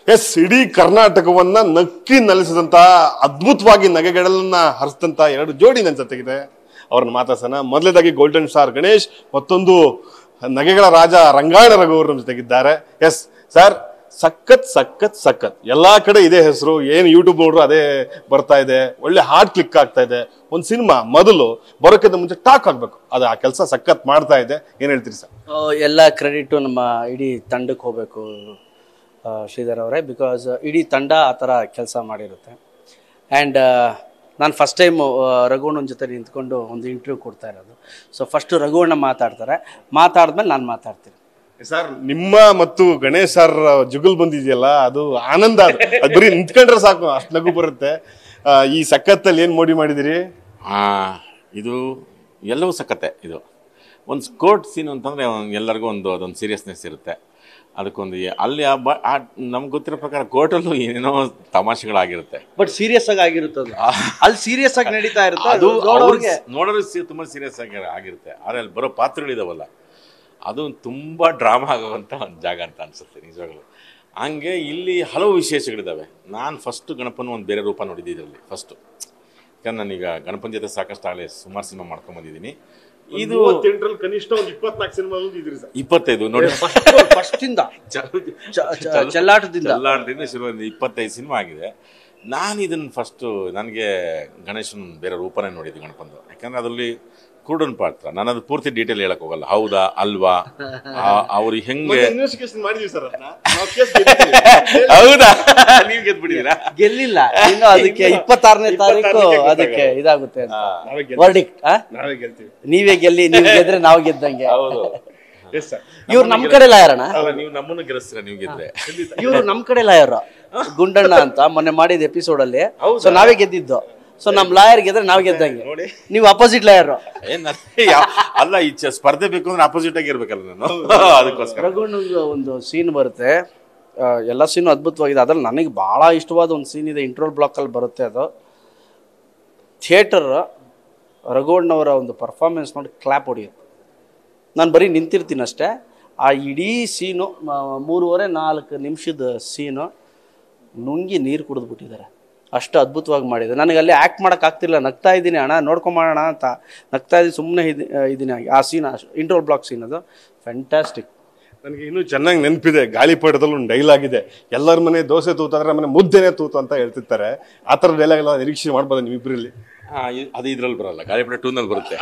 S, ಇಡೀ ಕರ್ನಾಟಕವನ್ನ ನಕ್ಕಿ ನಲಿಸಿದಂತ ಅದ್ಭುತವಾಗಿ ನಗೆಗಳನ್ನ ಹರಿಸಿದಂತ ಎರಡು ಜೋಡಿ ನನ್ನ ಜೊತೆಗಿದೆ. ಅವ್ರನ್ನ ಮಾತಾಡ್ಸೋಣ. ಮೊದಲೇದಾಗಿ ಗೋಲ್ಡನ್ ಸ್ಟಾರ್ ಗಣೇಶ್, ಮತ್ತೊಂದು ನಗೆಗಳ ರಾಜ ರಂಗಾಯಣ ರಘು ಅವರು ನಮ್ಮ ಜೊತೆಗಿದ್ದಾರೆ. ಎಸ್ ಸರ್, ಸಖತ್ ಸಖತ್ ಸಖತ್ ಎಲ್ಲಾ ಕಡೆ ಇದೇ ಹೆಸರು, ಏನು ಯೂಟ್ಯೂಬ್ ನೋಡ್ರು ಅದೇ ಬರ್ತಾ ಇದೆ, ಒಳ್ಳೆ ಹಾರ್ಟ್ ಕ್ಲಿಕ್ ಆಗ್ತಾ ಇದೆ. ಒಂದು ಸಿನಿಮಾ ಮೊದಲು ಬರೋಕ್ಕಿಂತ ಮುಂಚೆ ಟಾಕ್ ಆಗ್ಬೇಕು, ಅದು ಆ ಕೆಲಸ ಸಖತ್ ಮಾಡ್ತಾ ಇದೆ. ಏನ್ ಹೇಳ್ತೀರಿ ಸರ್? ಎಲ್ಲ ಕ್ರೆಡಿಟ್ ನಮ್ಮ ಇಡೀ ತಂಡಕ್ಕೆ ಹೋಗ್ಬೇಕು ಶ್ರೀಧರ್ ಅವರೇ, ಬಿಕಾಸ್ ಇಡೀ ತಂಡ ಆ ಥರ ಕೆಲಸ ಮಾಡಿರುತ್ತೆ. ಆ್ಯಂಡ್ ನಾನು ಫಸ್ಟ್ ಟೈಮ್ ರಘುವಣ್ಣನ ಜೊತೆ ನಿಂತ್ಕೊಂಡು ಒಂದು ಇಂಟರ್ವ್ಯೂ ಕೊಡ್ತಾ ಇರೋದು. ಸೊ ಫಸ್ಟು ರಘುವಣ್ಣ ಮಾತಾಡ್ತಾರೆ, ಮಾತಾಡಿದ್ಮೇಲೆ ನಾನು ಮಾತಾಡ್ತೀನಿ. ಸರ್, ನಿಮ್ಮ ಮತ್ತು ಗಣೇಶ್ ಸರ್ ಜುಗುಲ್ ಬಂದಿದೆಯಲ್ಲ, ಅದು ಆನಂದ. ಅದು ಬರೀ ನಿಂತ್ಕೊಂಡ್ರೆ ಸಾಕು, ಅಷ್ಟು ನಗು ಬರುತ್ತೆ. ಈ ಸಖತ್ತಲ್ಲಿ ಏನು ಮೋಡಿ ಮಾಡಿದಿರಿ? ಇದು ಎಲ್ಲವೂ ಸಖತ್ತೆ. ಇದು ಒಂದು ಕೋರ್ಟ್ ಸೀನ್ ಅಂತಂದರೆ ಎಲ್ಲರಿಗೂ ಅದೊಂದು ಸೀರಿಯಸ್ನೆಸ್ ಇರುತ್ತೆ. ಅದಕ್ಕೊಂದು ಅಲ್ಲಿ ನಮ್ಗೆ ಗೊತ್ತಿರೋ ಪ್ರಕಾರ ಕೋರ್ಟಲ್ಲೂ ಏನೇನೋ ತಮಾಷೆಗಳಾಗಿರುತ್ತೆ, ಬಟ್ ಸೀರಿಯಸ್ ಆಗಿ ಆಗಿರುತ್ತೆ. ಅಲ್ಲಿ ಸೀರಿಯಸ್ ಆಗಿ ನಡೀತಾ ಇರುತ್ತೆ, ಅದು ನೋಡೋರು ತುಂಬ ಸೀರಿಯಸ್ ಆಗಿರುತ್ತೆ. ಆದರೆ ಅಲ್ಲಿ ಬರೋ ಪಾತ್ರಗಳಿದಾವಲ್ಲ, ಅದು ತುಂಬ ಡ್ರಾಮಾ ಆಗುವಂಥ ಒಂದು ಜಾಗ ಅಂತ ಅನಿಸುತ್ತೆ ನಿಜವಾಗ್ಲೂ. ಹಂಗೆ ಇಲ್ಲಿ ಹಲವು ವಿಶೇಷಗಳಿದ್ದಾವೆ. ನಾನು ಫಸ್ಟು ಗಣಪನ ಒಂದು ಬೇರೆ ರೂಪ ನೋಡಿದ್ದೆ ಇದರಲ್ಲಿ ಫಸ್ಟು. ಯಾಕಂದ್ರೆ ನಾನೀಗ ಗಣಪನ ಜೊತೆ ಸಾಕಷ್ಟು ಆಗಲೇ ಸುಮಾರು ಸಿನಿಮಾ ಮಾಡ್ಕೊಂಬಂದಿದ್ದೀನಿ. ಇದು ಕನಿಷ್ಠ ಒಂದು 24 ಸಿನಿಮಾ 25 ನೋಡಿ, ಫಸ್ಟಿಂದ ಚೆಲ್ಲಾಟದಿಂದ ಶುರು 25 ಸಿನಿಮಾ ಆಗಿದೆ. ನಾನು ಇದನ್ನು ಫಸ್ಟು ನನಗೆ ಗಣೇಶನ್ ಬೇರೆ ರೂಪನೇ ನೋಡಿದ್ದೆ ಗಣಪಂದು. ಯಾಕಂದರೆ ಅದರಲ್ಲಿ ಕೂಡನ್ ಪಾತ್ರ. ನಾನು ಅದು ಪೂರ್ತಿ ಡೀಟೇಲ್ ಹೇಳಕ್ ಹೋಗಲ್ಲ, ಹೌದಾ ಅಲ್ವಾ, ಅವ್ರಿಗೆ ಹೆಂಗೆ ಹೌದಾ ನೀವು ಗೆದ್ಬಿಟ್ಟಿದ್ದೀರಾ? ಗೆಲ್ಲಿಲ್ಲ ಇನ್ನು, ಅದಕ್ಕೆ 26ನೇ ತಾರೀಕು ಅದಕ್ಕೆ ಇದಾಗುತ್ತೆ ಅಂತ ವರ್ಡಿಕ್ಟ್. ನೀವೇ ಗೆಲ್ಲಿ, ನೀವು ಗೆದ್ರೆ ನಾವು ಗೆದ್ದಂಗೆ. ಇವ್ರು ನಮ್ ಕಡೆ ಲಾಯರಣ್ಣ, ನೀವು ನಮ್ಮನ್ನು ಗೆಲ್ಲಿಸ್ತೀರಾ ನೀವು ಗೆದ್ರೆ. ಇವ್ರು ನಮ್ ಕಡೆ ಲಾಯರ್ ಗುಂಡಣ್ಣ ಅಂತ ಮೊನ್ನೆ ಮಾಡಿದ ಎಪಿಸೋಡ್ ಅಲ್ಲಿ. ಸೊ ನಾವೇ ಗೆದ್ದಿದ್ದು. ಸೊ ನಮ್ ಲಾಯರ್ ಗೆದ್ರೆ ನಾವ್ ಗೆದ್ದಂಗೆ, ನೀವು ಅಪೋಸಿಟ್ ಲಾಯರ್. ಅಲ್ಲ, ಈ ಸ್ಪರ್ಧೆ ಬೇಕು ಅಂದ್ರೆ ಅಪೋಸಿಟ್ ಆಗಿ ಇರ್ಬೇಕಲ್ಲ ನಾನು, ಅದಕ್ಕೋಸ್ಕರ. ರಘುವಣ್ಣಂದು ಒಂದು ಸೀನ್ ಬರುತ್ತೆ, ಎಲ್ಲ ಸೀನು ಅದ್ಭುತವಾಗಿದೆ. ಅದ್ರಲ್ಲಿ ನನಗೆ ಬಹಳ ಇಷ್ಟವಾದ ಒಂದು ಸೀನ್ ಇದೆ, ಇಂಟ್ರೋಲ್ ಬ್ಲಾಕ್ ಅಲ್ಲಿ ಬರುತ್ತೆ. ಅದು ಥಿಯೇಟರ್ ರಘುವಣ್ಣವರ ಒಂದು ಪರ್ಫಾರ್ಮೆನ್ಸ್ ನೋಡಿ ಕ್ಲಾಪ್ ಹೊಡೆಯುತ್ತೆ. ನಾನು ಬರೀ ನಿಂತಿರ್ತೀನಿ ಅಷ್ಟೇ. ಆ ಇಡೀ ಸೀನು 3.5-4 ನಿಮಿಷದ ಸೀನು ನುಂಗಿ ನೀರು ಕುಡಿದ್ಬಿಟ್ಟಿದ್ದಾರೆ, ಅಷ್ಟು ಅದ್ಭುತವಾಗಿ ಮಾಡಿದೆ. ನನಗೆ ಅಲ್ಲಿ ಆ್ಯಕ್ಟ್ ಮಾಡೋಕೆ ಆಗ್ತಿಲ್ಲ, ನಗ್ತಾ ಇದ್ದೀನಿ, ಅಣ್ಣ ನೋಡ್ಕೊಂಬೋಣ ಅಂತ ನಗ್ತಾ ಇದ್ದೀನಿ, ಸುಮ್ಮನೆ ಇದ್ದೀನಿ. ಆ ಸೀನ್ ಇಂಟ್ರೋಲ್ ಬ್ಲಾಕ್ ಸೀನ್ ಅದು ಫ್ಯಾಂಟಾಸ್ಟಿಕ್. ನನಗೆ ಇನ್ನೂ ಚೆನ್ನಾಗಿ ನೆನಪಿದೆ, ಗಾಳಿಪಟದಲ್ಲಿ ಒಂದು ಡೈಲಾಗ್ ಇದೆ, ಎಲ್ಲರ ಮನೆ ದೋಸೆ ತೂತು ಅಂದ್ರೆ ಮನೆ ಮುದ್ದೆನೇ ತೂತು ಅಂತ ಹೇಳ್ತಿರ್ತಾರೆ. ಆ ಥರ ಡೈಲಾಗ್ ಎಲ್ಲ ನಿರೀಕ್ಷೆ ಮಾಡ್ಬೋದು ನಿಮ್ಮಿಬ್ಬರಲ್ಲಿ? ಅದು ಇದ್ರಲ್ಲಿ ಬರಲ್ಲ, ಗಾಳಿಪಟ 2ನಲ್ಲಿ ಬರುತ್ತೆ.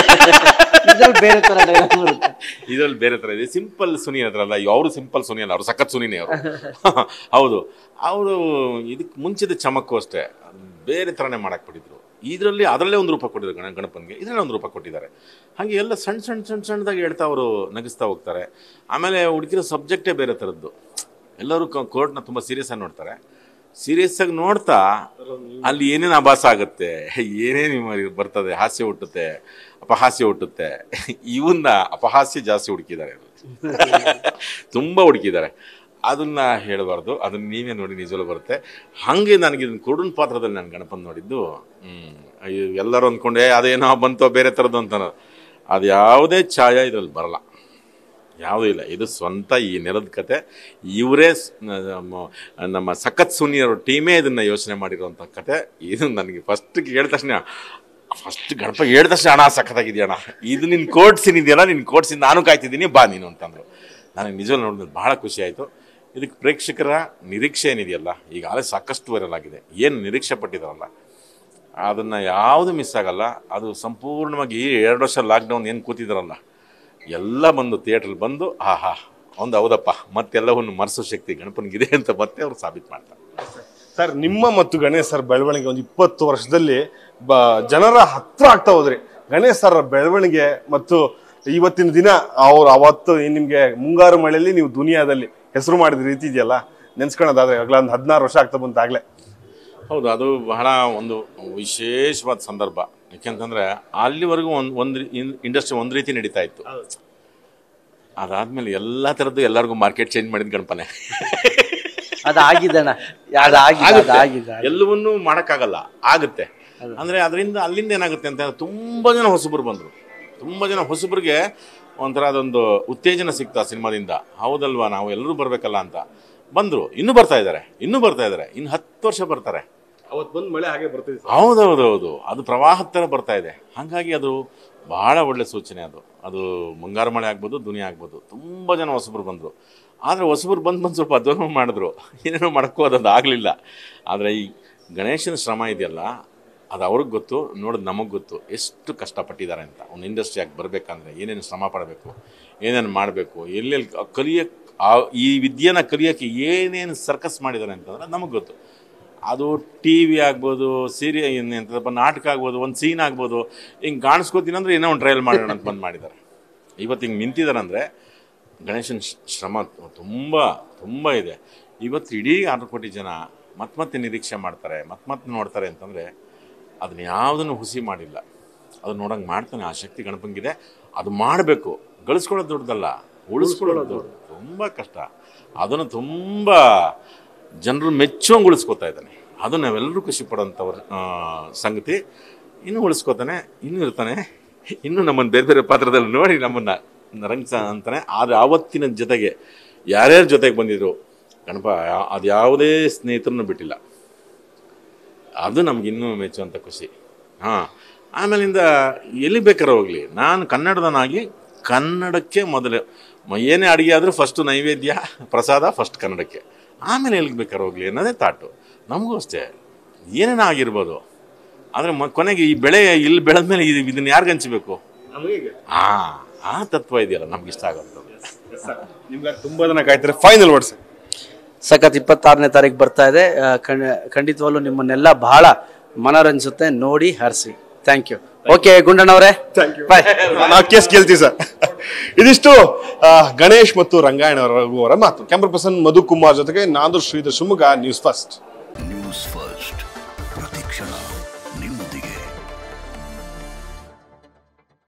ಬೇರೆ ಥರ ಡೈಲಾಗ್ ಬರುತ್ತೆ, ಇದ್ರಲ್ಲಿ ಬೇರೆ ಥರ ಇದೆ. ಸಿಂಪಲ್ ಸುನಿ ಅದ್ರಲ್ಲ, ಅವರು ಸಿಂಪಲ್ ಸುನಿ ಅಲ್ಲ, ಅವರು ಸಖತ್ ಸುನಿನೇ ಅವರು. ಹೌದು, ಅವರು ಇದಕ್ಕೆ ಮುಂಚಿದ ಚಮಕ್ಕು ಅಷ್ಟೇ ಬೇರೆ ಥರನೇ ಮಾಡಕ್ಕೆ ಬಿಟ್ಟಿದ್ರು. ಇದರಲ್ಲಿ ಅದರಲ್ಲೇ ಒಂದು ರೂಪ ಕೊಟ್ಟಿದ್ದಾರೆ ಗಣಪನಿಗೆ, ಇದರಲ್ಲೇ ಒಂದು ರೂಪ ಕೊಟ್ಟಿದ್ದಾರೆ. ಹಾಗೆ ಎಲ್ಲ ಸಣ್ಣದಾಗಿ ಹೇಳ್ತಾ ಅವರು ನಗಿಸ್ತಾ ಹೋಗ್ತಾರೆ. ಆಮೇಲೆ ಹುಡುಕಿರೋ ಸಬ್ಜೆಕ್ಟೇ ಬೇರೆ ಥರದ್ದು. ಎಲ್ಲರೂ ಕೋರ್ಟ್ನ ತುಂಬ ಸೀರಿಯಸ್ ಆಗಿ ನೋಡ್ತಾರೆ. ಸೀರಿಯಸ್ ಆಗಿ ನೋಡ್ತಾ ಅಲ್ಲಿ ಏನೇನು ಆಭಾಸ ಆಗುತ್ತೆ, ಏನೇನು ಬರ್ತದೆ, ಹಾಸ್ಯ ಹುಟ್ಟುತ್ತೆ, ಅಪಹಾಸ್ಯ ಹುಟ್ಟುತ್ತೆ. ಇವನ್ನ ಅಪಹಾಸ್ಯ ಜಾಸ್ತಿ ಹುಡುಕಿದ್ದಾರೆ, ತುಂಬ ಹುಡುಕಿದ್ದಾರೆ. ಅದನ್ನ ಹೇಳಬಾರ್ದು, ಅದನ್ನ ನೀವೇ ನೋಡಿ ನಿಜವಲ್ಲೂ ಬರುತ್ತೆ. ಹಾಗೆ ನನಗೆ ಇದನ್ನ ಕುರುಡನ ಪಾತ್ರದಲ್ಲಿ ನಾನು ಗಣಪನ ನೋಡಿದ್ದು, ಎಲ್ಲರೂ ಅಂದ್ಕೊಂಡೆ ಅದೇನೋ ಬಂತೋ ಬೇರೆ ಥರದ್ದು ಅಂತ. ಅದು ಯಾವುದೇ ಛಾಯಾ ಇದರಲ್ಲಿ ಬರಲ್ಲ, ಯಾವುದೂ ಇಲ್ಲ. ಇದು ಸ್ವಂತ ಈ ನೆಲದ ಕತೆ. ಇವರೇ ನಮ್ಮ ಸಖತ್ ಸುನಿಯವ್ರ ಟೀಮೇ ಇದನ್ನು ಯೋಚನೆ ಮಾಡಿರೋಂಥ ಕತೆ. ಇದು ನನಗೆ ಫಸ್ಟ್ ಗಣಪ ಹೇಳಿದ ತಕ್ಷಣ ಅಣ್ಣ ಸಖತ್ತಾಗಿದೆಯಣ್ಣ, ಇದು ನಿನ್ನ ಕೋರ್ಟ್ ಸೀನ್ ಇದೆಯಲ್ಲ, ನಿನ್ನ ಕೋರ್ಟ್ ಸೀನ್ ನಾನು ಕಾಯ್ತಿದ್ದೀನಿ, ಬಾ ನೀನು ಅಂತಂದರು. ನನಗೆ ನಿಜವೂ ನೋಡಿದ್ರೆ ಭಾಳ ಖುಷಿ ಆಯಿತು. ಇದಕ್ಕೆ ಪ್ರೇಕ್ಷಕರ ನಿರೀಕ್ಷೆ ಏನಿದೆಯಲ್ಲ, ಈಗಾಗಲೇ ಸಾಕಷ್ಟು ವೈರಲ್ ಆಗಿದೆ, ಏನು ನಿರೀಕ್ಷೆ ಪಟ್ಟಿದ್ದಾರಲ್ಲ ಅದನ್ನು ಯಾವುದು ಮಿಸ್ ಆಗಲ್ಲ. ಅದು ಸಂಪೂರ್ಣವಾಗಿ 2 ವರ್ಷ ಲಾಕ್ಡೌನ್ ಏನು ಕೂತಿದ್ದಾರಲ್ಲ, ಎಲ್ಲ ಬಂದು ಥಿಯೇಟ್ರಲ್ಲಿ ಬಂದು ಹೌದಪ್ಪ ಮತ್ತೆಲ್ಲವನ್ನು ಮರೆಸೋ ಶಕ್ತಿ ಗಣಪನಿಗಿದೆ ಅಂತ ಮತ್ತೆ ಅವ್ರು ಸಾಬೀತು ಮಾಡ್ತಾರೆ. ಸರ್, ನಿಮ್ಮ ಮತ್ತು ಗಣೇಶ್ ಸರ್ ಬೆಳವಣಿಗೆ ಒಂದು 20 ವರ್ಷದಲ್ಲಿ ಜನರ ಹತ್ರ ಆಗ್ತಾ ಹೋದ್ರಿ. ಗಣೇಶ್ ಸರ್ ಬೆಳವಣಿಗೆ ಮತ್ತು ಇವತ್ತಿನ ದಿನ ಅವ್ರು ಅವತ್ತು ನಿಮ್ಗೆ ಮುಂಗಾರು ಮಳೆಯಲ್ಲಿ ನೀವು ದುನಿಯಾದಲ್ಲಿ ಹೆಸರು ಮಾಡಿದ ರೀತಿ ಇದೆಯಲ್ಲ, ನೆನ್ಸ್ಕೊಳ್ಳೋದಾದ್ರೆ ಆಗಲೇ ಒಂದು 16 ವರ್ಷ ಆಗ್ತಾ ಬಂತಾಗಲೇ. ಹೌದು, ಅದು ಬಹಳ ಒಂದು ವಿಶೇಷವಾದ ಸಂದರ್ಭ. ಯಾಕೆಂತಂದ್ರೆ ಅಲ್ಲಿವರೆಗೂ ಒಂದು ಇಂಡಸ್ಟ್ರಿ ಒಂದು ರೀತಿ ನಡೀತಾ ಇತ್ತು. ಅದಾದ್ಮೇಲೆ ಎಲ್ಲ ಥರದ್ದು ಎಲ್ಲರಿಗೂ ಮಾರ್ಕೆಟ್ ಚೇಂಜ್ ಮಾಡಿದ ಗಣಪನೆ. ಅದಾಗಿದ್ದಣ್ಣ, ಎಲ್ಲವನ್ನೂ ಮಾಡೋಕ್ಕಾಗಲ್ಲ, ಆಗುತ್ತೆ. ಅಂದರೆ ಅದರಿಂದ ಅಲ್ಲಿಂದ ಏನಾಗುತ್ತೆ ಅಂತ ತುಂಬ ಜನ ಹೊಸಬರು ಬಂದರು. ತುಂಬ ಜನ ಹೊಸಬರಿಗೆ ಒಂಥರ ಅದೊಂದು ಉತ್ತೇಜನ ಸಿಗ್ತಾ ಸಿನಿಮಾದಿಂದ. ಹೌದಲ್ವಾ, ನಾವು ಎಲ್ಲರೂ ಬರಬೇಕಲ್ಲ ಅಂತ. ಬಂದರು, ಇನ್ನೂ ಬರ್ತಾ ಇದ್ದಾರೆ, ಇನ್ನು 10 ವರ್ಷ ಬರ್ತಾರೆ. ಅವತ್ತು ಬಂದು ಮಳೆ ಹಾಗೆ ಬರ್ತಿದೆ. ಹೌದೌದೌದು, ಅದು ಪ್ರವಾಹದ ಥರ ಬರ್ತಾ ಇದೆ. ಹಾಗಾಗಿ ಅದು ಬಹಳ ಒಳ್ಳೆ ಸೂಚನೆ. ಅದು ಮುಂಗಾರು ಮಳೆ ಆಗ್ಬೋದು, ದುನಿಯಾ ಆಗ್ಬೋದು. ತುಂಬ ಜನ ಹೊಸಬರು ಬಂದರು. ಆದರೆ ಹೊಸಬರು ಬಂದು ಸ್ವಲ್ಪ ಅದನ್ನು ಮಾಡಿದ್ರು, ಏನೇನೋ ಮಾಡೋಕ್ಕೂ ಅದೊಂದು ಆಗಲಿಲ್ಲ. ಆದರೆ ಈ ಗಣೇಶನ ಶ್ರಮ ಇದೆಯಲ್ಲ, ಅದು ಅವ್ರಿಗೆ ಗೊತ್ತು, ನೋಡೋದು ನಮಗೆ ಗೊತ್ತು ಎಷ್ಟು ಕಷ್ಟಪಟ್ಟಿದ್ದಾರೆ ಅಂತ. ಒಂದು ಇಂಡಸ್ಟ್ರಿಯಾಗಿ ಬರಬೇಕಂದ್ರೆ ಏನೇನು ಶ್ರಮ ಪಡಬೇಕು, ಏನೇನು ಮಾಡಬೇಕು, ಎಲ್ಲೆಲ್ಲಿ ಕಲಿಯೋಕ್ಕೆ, ಈ ವಿದ್ಯೆನ ಕಲಿಯೋಕ್ಕೆ ಏನೇನು ಸರ್ಕಸ್ ಮಾಡಿದ್ದಾರೆ ಅಂತಂದ್ರೆ ನಮಗೆ ಗೊತ್ತು. ಅದು ಟಿ ವಿ ಆಗ್ಬೋದು, ಸೀರಿಯಲ್ ಎಂತಪ್ಪ ನಾಟಕ ಆಗ್ಬೋದು, ಒಂದು ಸೀನ್ ಆಗ್ಬೋದು, ಹಿಂಗೆ ಕಾಣಿಸ್ಕೋತೀನಿ ಅಂದರೆ ಏನೋ ಒಂದು ಟ್ರಯಲ್ ಮಾಡೋಣ ಅಂತ ಬಂದು ಮಾಡಿದ್ದಾರೆ. ಇವತ್ತು ಹಿಂಗೆ ನಿಂತಿದ್ದಾರೆ ಅಂದರೆ ಗಣೇಶನ ಶ್ರಮ ತುಂಬ ತುಂಬ ಇದೆ. ಇವತ್ತು ಇಡೀ 6 ಕೋಟಿ ಜನ ಮತ್ತೆ ನಿರೀಕ್ಷೆ ಮಾಡ್ತಾರೆ, ಮತ್ತೆ ನೋಡ್ತಾರೆ ಅಂತಂದರೆ ಅದನ್ನ ಯಾವುದನ್ನು ಹುಸಿ ಮಾಡಿಲ್ಲ. ಅದು ನೋಡಂಗೆ ಮಾಡ್ತಾನೆ, ಆ ಶಕ್ತಿ ಗಣಪಂಗಿದೆ. ಅದು ಮಾಡಬೇಕು. ಗಳಿಸ್ಕೊಳ್ಳೋದು ದೊಡ್ಡದಲ್ಲ, ಉಳಿಸ್ಕೊಳ್ಳೋದು ತುಂಬ ಕಷ್ಟ. ಅದನ್ನು ತುಂಬ ಜನರು ಮೆಚ್ಚುವಂಗೆ ಉಳಿಸ್ಕೊತಾ ಇದ್ದಾನೆ. ಅದು ನಾವೆಲ್ಲರೂ ಖುಷಿ ಪಡೋಂಥವ್ರ ಸಂಗತಿ. ಇನ್ನೂ ಉಳಿಸ್ಕೋತಾನೆ, ಇನ್ನೂ ಇರ್ತಾನೆ, ಇನ್ನೂ ನಮ್ಮನ್ನು ಬೇರೆ ಬೇರೆ ಪಾತ್ರದಲ್ಲಿ ನೋಡಿ ನಮ್ಮನ್ನು ರಂಗಿಸ ಅಂತಾನೆ. ಆದರೆ ಆವತ್ತಿನ ಜೊತೆಗೆ ಯಾರ್ಯಾರ ಜೊತೆಗೆ ಬಂದಿದ್ರು ಗಣಪ, ಅದು ಯಾವುದೇ ಸ್ನೇಹಿತರನ್ನು ಬಿಟ್ಟಿಲ್ಲ. ಅದು ನಮಗಿನ್ನೂ ಮೆಚ್ಚುವಂಥ ಖುಷಿ. ಆಮೇಲಿಂದ ಎಲ್ಲಿ ಬೇಕಾದ್ರೆ ಹೋಗಲಿ, ನಾನು ಕನ್ನಡದನಾಗಿ ಕನ್ನಡಕ್ಕೆ ಮೊದಲು ಏನೇ ಅಡುಗೆ ಆದರೂ ಫಸ್ಟು ನೈವೇದ್ಯ ಪ್ರಸಾದ ಫಸ್ಟ್ ಕನ್ನಡಕ್ಕೆ, ಆಮೇಲೆ ಎಲ್ಲಿಗೆ ಬೇಕಾದ್ರೆ ಹೋಗಲಿ ಅನ್ನೋದೇ ತಾಟು. ನಮಗೂ ಅಷ್ಟೇ, ಏನೇನೋ ಆಗಿರ್ಬೋದು. ಆದರೆ ಕೊನೆಗೆ ಈ ಬೆಳೆ ಇಲ್ಲಿ ಬೆಳೆದ್ಮೇಲೆ ಇದನ್ನು ಯಾರಿಗೆ ಹಂಚಬೇಕು? ಆ ತತ್ವ ಇದೆಯಲ್ಲ ನಮ್ಗೆ ಇಷ್ಟ ಆಗೋದು. ನಿಮ್ಗೆ ತುಂಬ ಜನ ಕಾಯ್ತಾರೆ. Final words. ಸಖತ್ 26ನೇ ತಾರೀಕು ಬರ್ತಾ ಇದೆ. ಖಂಡಿತವಾಗ್ಲೂ ನಿಮ್ಮನ್ನೆಲ್ಲ ಬಹಳ ಮನರಂಜಿಸುತ್ತೆ, ನೋಡಿ ಹರಿಸಿ. Thank you. ಓಕೆ ಗುಂಡಣ್ಣವರೇ, ಬಾಯ್. ನಾವು ಕೇಸ್ ಗೆಲ್ತೀವಿ ಸರ್. ಇದಿಷ್ಟು ಗಣೇಶ್ ಮತ್ತು ರಂಗಾಯಣ ರಘು ಅವರ ಮಾತು. ಕ್ಯಾಮ್ರಾ ಪರ್ಸನ್ ಮಧು ಕುಮಾರ್ ಜೊತೆಗೆ ನಾನು Shridhar Shivamogga, news first. News first, ಪ್ರತಿಕ್ಷಣ ನಿಮ್ಮೊಂದಿಗೆ.